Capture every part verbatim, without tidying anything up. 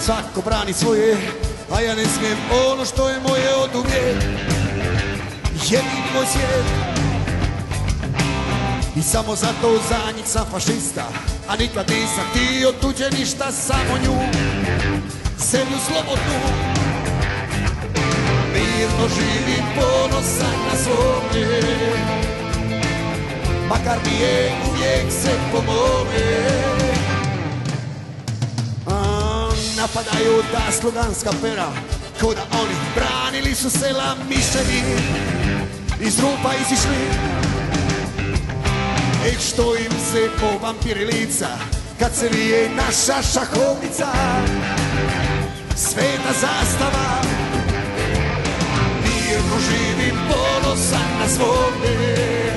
Svako brani svoje, a ja ne smijem ono što je moje od uvijek. Jedini moj svijet. I samo zato za njih sam fašista, a nikad nisam htio tuđe ništa, samo nju, zemlju slobodnu. Mirno živim ponosan na svome, makar mi je uvijek se pomove. Napadaju ta sluganska pera, ko da oni branili su sela, miševi iz rupa izišli. Ej, što im se po vampiri lica, kad se vije naša šahovnica, sveta zastava. Mirno živim ponosan na svome,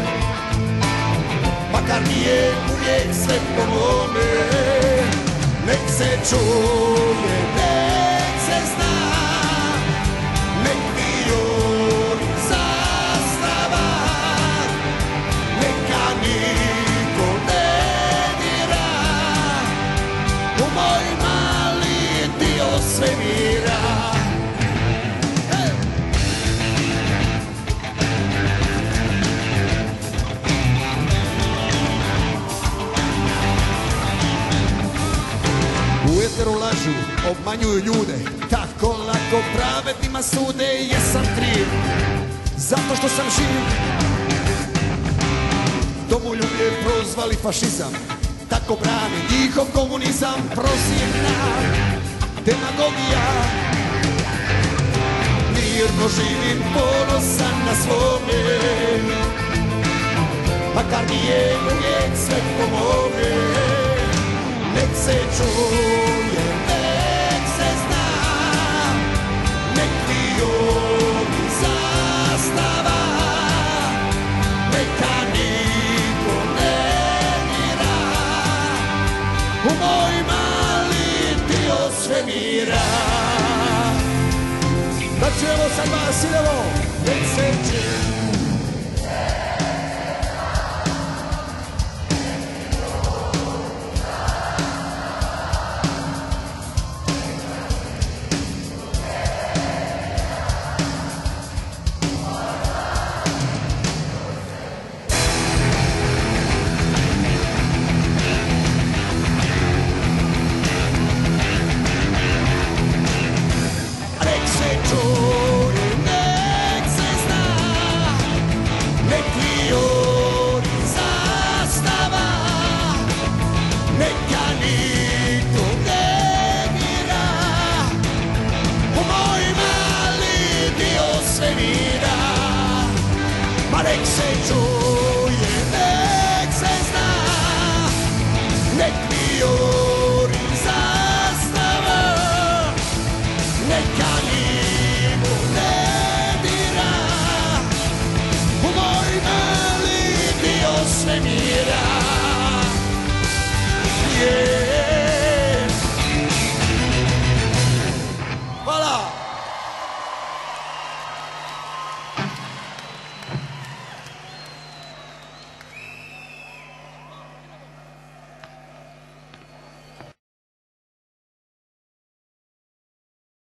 makar mi je uvijek sve po mome. Nek se čuje, nek se zna, nek vijor zastava, neka niko ne dira, u moj mali dio svemira. U eteru lažu, obmanjuju ljude, tako lako pravednima sude. Jesam kriv, zato što sam živ. Domoljublje prozvali fašizam, tako brani njihov komunizam. Prozirna demagogija. Mirno živim ponosan na svome, makar mi je uvijek sve pomove. Nek se čuje, nek se zna, nek vijor zastava, neka niko ne dira, u moj mali dio svemira. Da čujemo sad vas, idemo, nek se čuje. Ma nek se čuje.